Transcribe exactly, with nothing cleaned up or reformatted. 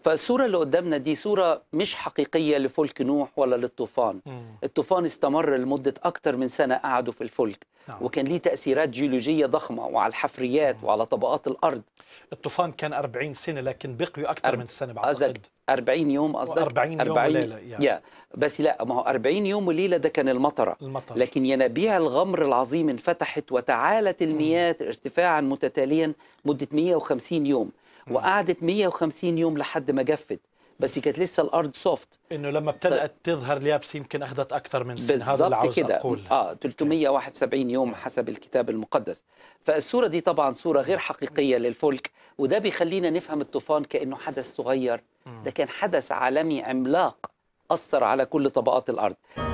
فالصورة اللي قدامنا دي صورة مش حقيقية لفلك نوح ولا للطوفان. مم. الطوفان استمر لمدة أكتر من سنة قعدوا في الفلك. نعم. وكان ليه تأثيرات جيولوجية ضخمة وعلى الحفريات مم. وعلى طبقات الأرض. الطوفان كان أربعين سنة لكن بقيوا أكثر أرب... من سنة بعتقد. أربعين يوم قصدك؟ أربعين يوم وليلة يعني. يا بس لا، ما هو أربعين يوم وليلة ده كان المطرة. المطر. لكن ينابيع الغمر العظيم انفتحت وتعالت المياه ارتفاعا متتاليا مدة مئة وخمسين يوم. مم. وقعدت مئة وخمسين يوم لحد ما جفت، بس كانت لسه الأرض سوفت. إنه لما ابتدأت تظهر اليابس يمكن أخذت أكثر من سنة، هذا اللي عاوز كده. أقول. اه ثلاثمئة وواحد وسبعين يوم حسب الكتاب المقدس. فالصورة دي طبعا صورة غير حقيقية للفلك، وده بيخلينا نفهم الطوفان كأنه حدث صغير. ده كان حدث عالمي عملاق أثر على كل طبقات الأرض.